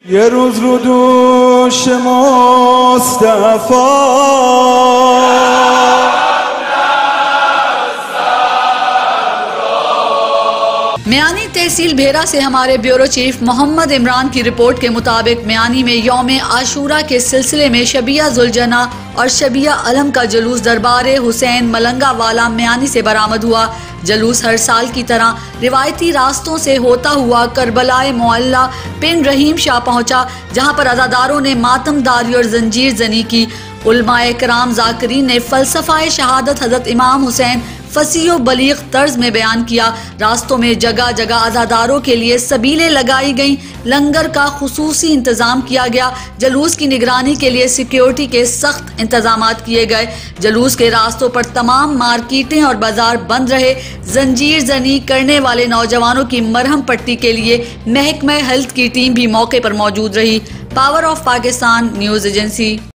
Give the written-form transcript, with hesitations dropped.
یه روز رو دوش مصطفی मियानी तहसील भेरा से हमारे bureau chief Mohammad Imran की रिपोर्ट के मुताबिक मियानी में यौम आशूरा के सिलसिले में शबिया जुलजना और शबिया अलम का जुलूस दरबार हुसैन मलंगा वाला मियानी से बरामद हुआ। जुलूस हर साल की तरह रिवायती रास्तों से होता हुआ करबलाए मोहल्ला पिन रहीम शाह पहुंचा, जहां पर अज़ादारों ने मातमदारी और जंजीर जनी की। उलमाए कराम जाकिरीन ने फलसफाए शहादत हजरत इमाम हुसैन फसीह बलीग तर्ज में बयान किया। रास्तों में जगह जगह अज़ादारों के लिए सबीलें लगाई गईं, लंगर का खुसूसी इंतजाम किया गया। जुलूस की निगरानी के लिए सिक्योरिटी के सख्त इंतजाम किए गए। जुलूस के रास्तों पर तमाम मार्केटें और बाजार बंद रहे। जंजीर जनी करने वाले नौजवानों की मरहम पट्टी के लिए महकमा हेल्थ की टीम भी मौके पर मौजूद रही। Power of Pakistan news agency.